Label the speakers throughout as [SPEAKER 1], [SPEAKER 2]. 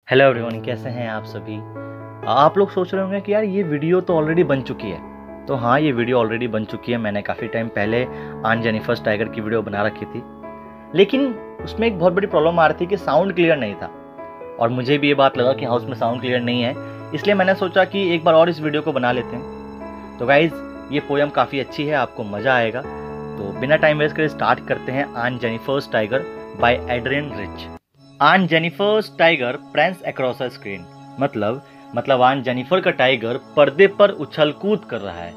[SPEAKER 1] Hello everyone, कैसे हैं आप सभी। आप लोग सोच रहे होंगे कि यार ये वीडियो तो ऑलरेडी बन चुकी है। तो हाँ, ये वीडियो ऑलरेडी बन चुकी है। मैंने काफ़ी टाइम पहले आन जेनिफर्स टाइगर की वीडियो बना रखी थी, लेकिन उसमें एक बहुत बड़ी प्रॉब्लम आ रही थी कि साउंड क्लियर नहीं था। और मुझे भी ये बात लगा कि हाँ, उसमें साउंड क्लियर नहीं है, इसलिए मैंने सोचा कि एक बार और इस वीडियो को बना लेते हैं। तो गाइज़, ये पोएम काफ़ी अच्छी है, आपको मज़ा आएगा। तो बिना टाइम वेस्ट करे स्टार्ट करते हैं Aunt Jennifer's tiger by Adrienne Rich. Aunt Jennifer's tiger prances across a screen. मतलब आन जेनिफर का टाइगर पर्दे पर उछल कूद कर रहा है।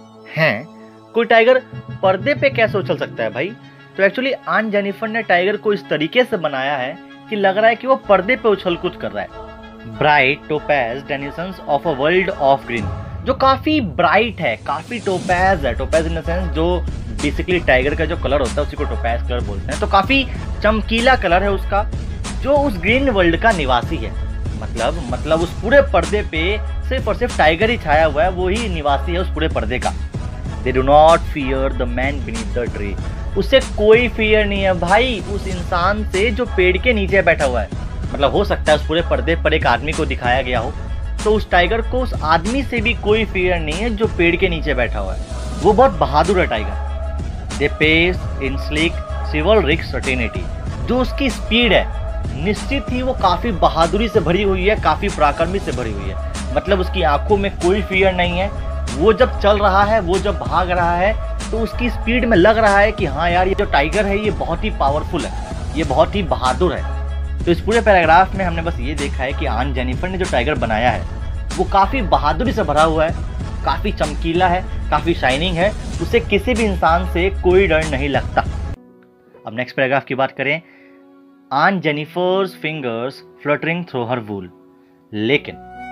[SPEAKER 1] कोई टाइगर पर्दे पे कैसे उछल सकता है भाई? तो एक्चुअली आन जेनिफर ने टाइगर को इस तरीके से बनाया है कि लग रहा है कि वो पर्दे पे उछल कूद कर रहा है। Bright topaz denizens of a world of green, जो काफी ब्राइट है, काफी टोपैज है। टोपैज इन द सेंस जो बेसिकली टाइगर का जो कलर होता है उसी को टोपैज कलर बोलते हैं। तो काफी चमकीला कलर है उसका, जो उस ग्रीन वर्ल्ड का निवासी है। मतलब उस पूरे पर्दे पे सिर्फ और सिर्फ टाइगर ही छाया हुआ है, वो ही निवासी है उस पूरे पर्दे का। They do not fear the man beneath the tree. उससे कोई फियर नहीं है भाई उस इंसान से जो पेड़ के नीचे बैठा हुआ है। मतलब हो सकता है उस पूरे पर्दे पर एक आदमी को दिखाया गया हो, तो उस टाइगर को उस आदमी से भी कोई फियर नहीं है जो पेड़ के नीचे बैठा हुआ है। वो बहुत बहादुर है tiger. They pace in sleek chivalric certainty. जो उसकी स्पीड है, निश्चित ही वो काफी बहादुरी से भरी हुई है, काफी पराक्रमी से भरी हुई है। मतलब उसकी आंखों में कोई फियर नहीं है। वो जब चल रहा है, वो जब भाग रहा है, तो उसकी स्पीड में लग रहा है कि हाँ यार, ये जो टाइगर है ये बहुत ही पावरफुल है, ये बहुत ही बहादुर है। तो इस पूरे पैराग्राफ में हमने बस ये देखा है कि आन जेनिफर ने जो टाइगर बनाया है वो काफी बहादुरी से भरा हुआ है, काफी चमकीला है, काफी शाइनिंग है। उसे किसी भी इंसान से कोई डर नहीं लगता। अब नेक्स्ट पैराग्राफ की बात करें। Aunt Jennifer's fingers fluttering through her wool. लेकिन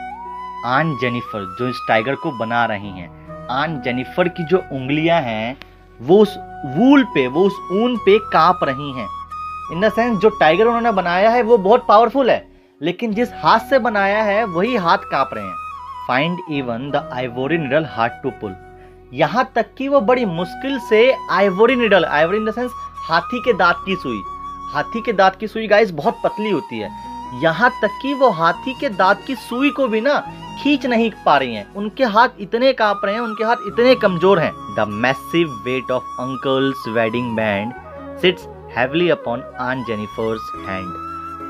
[SPEAKER 1] आन जेनिफर जो इस टाइगर को बना रही हैं, आन जेनिफर की जो उंगलियां हैं वो उस वूल पे, वो उस ऊन पे कांप रही हैं। इन द सेंस जो टाइगर उन्होंने बनाया है वो बहुत पावरफुल है, लेकिन जिस हाथ से बनाया है वही हाथ कांप रहे हैं। Find even the ivory needle hard to pull. यहां तक कि वो बड़ी मुश्किल से ivory needle, ivory in the sense हाथी के दांत की सुई। हाथी के दांत की सुई गाइस बहुत पतली होती है, यहाँ तक कि वो हाथी के दांत की सुई को भी ना खींच नहीं पा रही हैं। उनके हाथ इतने कांप रहे हैं, उनके हाथ इतने कमजोर हैं। The massive weight of uncle's wedding band sits heavily upon Aunt Jennifer's hand.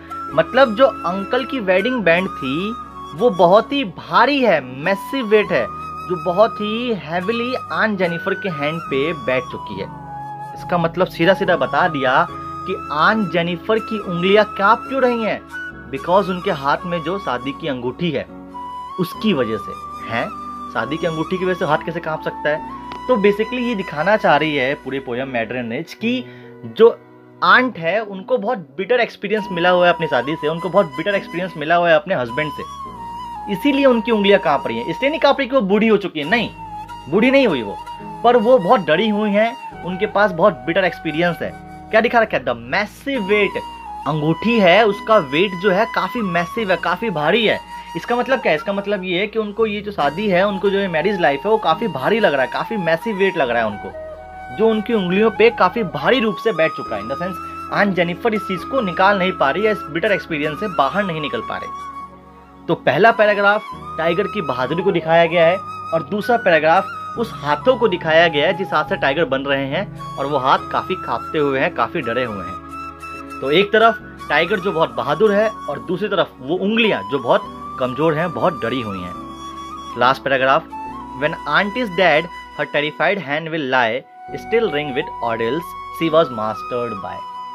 [SPEAKER 1] मतलब जो अंकल की वेडिंग बैंड थी वो बहुत ही भारी है, मैसिव वेट है, जो बहुत ही हैविली आन जेनिफर के हैंड पे बैठ चुकी है। इसका मतलब सीधा सीधा बता दिया कि आन जेनिफर की उंगलियां कांप क्यों रही हैं? बिकॉज उनके हाथ में जो शादी की अंगूठी है उसकी वजह से है। शादी की अंगूठी की वजह से हाथ कैसे कांप सकता है? तो बेसिकली ये दिखाना चाह रही है पूरे पोयम में एड्रियन रिच कि जो आंट है उनको बहुत बिटर एक्सपीरियंस मिला हुआ है अपनी शादी से, उनको बहुत बिटर एक्सपीरियंस मिला हुआ है अपने हस्बैंड से, इसीलिए उनकी उंगलियां कांप रही हैं। इसलिए नहीं कांप रही कि वो बूढ़ी हो चुकी है, नहीं, बूढ़ी नहीं हुई वो, पर वो बहुत डरी हुई हैं, उनके पास बहुत बिटर एक्सपीरियंस है। क्या दिखा रखा है? The massive weight. अंगूठी है, उसका वेट जो है काफी मैसिव है, काफी भारी है। इसका मतलब क्या है? इसका मतलब ये है कि उनको ये जो शादी है, उनको जो मैरिज लाइफ है वो काफी भारी लग रहा है, काफी मैसिव वेट लग रहा है उनको, जो उनकी उंगलियों पे काफी भारी रूप से बैठ चुका है। In the sense aunt Jennifer इस चीज को निकाल नहीं पा रही है, इस बिटर एक्सपीरियंस से बाहर नहीं निकल पा रही। तो पहला पैराग्राफ टाइगर की बहादुरी को दिखाया गया है, और दूसरा पैराग्राफ उस हाथों को दिखाया गया है जिस हाथ से टाइगर बन रहे हैं, और वो हाथ काफी कांपते हुए हैं, काफी डरे हुए हैं। तो एक तरफ टाइगर जो बहुत बहादुर है, और दूसरी तरफ वो उंगलियां जो बहुत कमजोर हैं, बहुत डरी हुई हैं। Last paragraph. When aunt is dead her terrified hand will lie still ring with ordeals she was mastered by.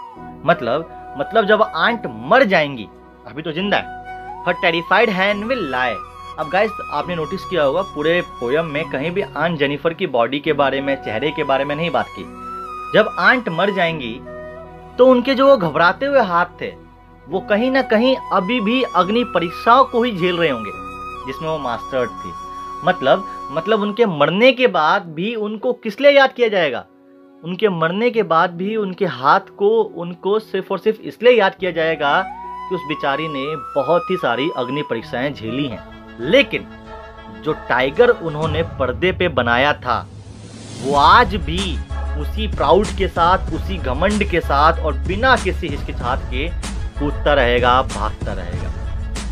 [SPEAKER 1] मतलब जब आंट मर जाएंगी, अभी तो जिंदा है, her terrified hand will lie. अब गाइस, आपने नोटिस किया होगा पूरे पोयम में कहीं भी आन जेनिफर की बॉडी के बारे में, चेहरे के बारे में नहीं बात की। जब आंट मर जाएंगी तो उनके जो वो घबराते हुए हाथ थे वो कहीं ना कहीं अभी भी अग्नि परीक्षाओं को ही झेल रहे होंगे जिसमें वो मास्टर्ड थी। मतलब उनके मरने के बाद भी उनको किस लिए याद किया जाएगा? उनके मरने के बाद भी उनके हाथ को उनको सिर्फ और सिर्फ इसलिए याद किया जाएगा कि उस बेचारी ने बहुत ही सारी अग्नि परीक्षाएं झेली हैं। लेकिन जो टाइगर उन्होंने पर्दे पे बनाया था वो आज भी उसी प्राउड के साथ, उसी घमंड के साथ और बिना किसी हिचकिचाहट के कूदता रहेगा, भागता रहेगा।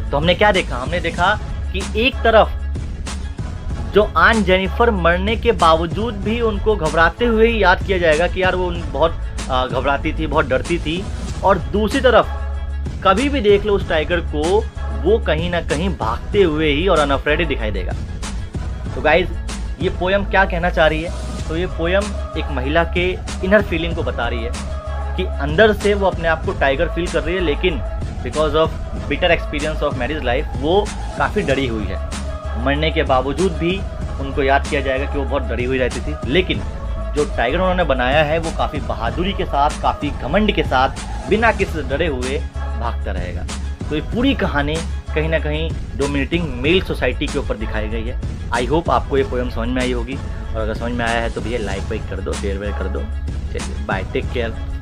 [SPEAKER 1] तो हमने क्या देखा, हमने देखा कि एक तरफ जो आन जेनिफर मरने के बावजूद भी उनको घबराते हुए ही याद किया जाएगा कि यार वो बहुत घबराती थी, बहुत डरती थी, और दूसरी तरफ कभी भी देख लो उस टाइगर को, वो कहीं ना कहीं भागते हुए ही और अनअफ्रेड ही दिखाई देगा। तो गाइज ये पोयम क्या कहना चाह रही है? तो ये पोयम एक महिला के इनर फीलिंग को बता रही है कि अंदर से वो अपने आप को टाइगर फील कर रही है, लेकिन because of bitter experience of marriage life वो काफ़ी डरी हुई है। मरने के बावजूद भी उनको याद किया जाएगा कि वो बहुत डरी हुई रहती थी, लेकिन जो टाइगर उन्होंने बनाया है वो काफ़ी बहादुरी के साथ, काफ़ी घमंड के साथ, बिना किसी डरे हुए भागता रहेगा। तो ये पूरी कहानी कहीं ना कहीं डोमिनेटिंग मेल सोसाइटी के ऊपर दिखाई गई है। आई होप आपको ये पोएम समझ में आई होगी, और अगर समझ में आया है तो भैया लाइक वाइक कर दो, शेयर वेयर कर दो। चलिए बाय, टेक केयर।